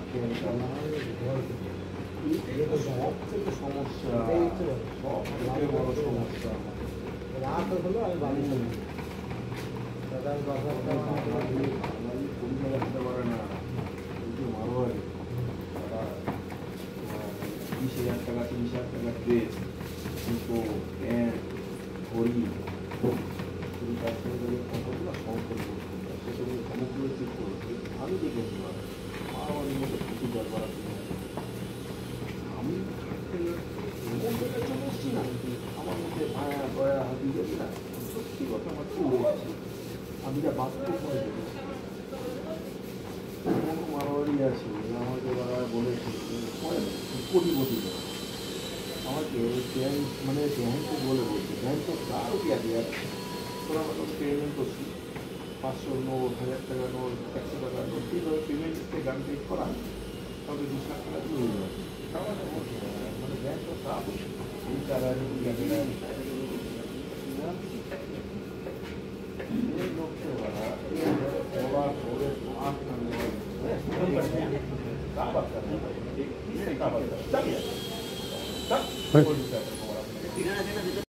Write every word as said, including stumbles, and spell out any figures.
সব থেকে সমস্যা সব থেকে বড় সমস্যা রাত হলো আমি বাড়ি চলি রাখতে পারে না মারোয়ারি তারা বিশ হাজার টাকা তিরিশ হাজার টাকা ড্রেস জুতো প্যান্ট ঘড়ি তার সঙ্গে কতগুলো সংকট সেসব সমগ্র ঠিক করেছে আমি দেখেছি মারোয়ারির মধ্যে প্রচুর ব্যাপার আছে আমি চলে এসছি না আমার মধ্যে মায়া দয়া হাতি দেখি না সত্যি কথা আমার চলে এসেছি আমি যা বাস্তব করে দেখেছি কোনো মারোয়ারি আছে আমাকে ওরা বলেছে কোটিপতি আমাকে ব্যাংক মানে ব্যাংকে বলে বলছে ব্যাংক তো আরও পেয়া দেওয়া তোরা আমাকে পেমেন্ট করছি পাঁচশো নোট হাজার টাকা নোট একশো টাকা নোট এইভাবে পেমেন্ট থেকে গান পে করা তাহলে দু লাখ টাকা দিয়ে হয়ে যাবে মানে ব্যাংক তো খারাপ এই টাকা লোককে ওরা বলা করে আট না নেওয়া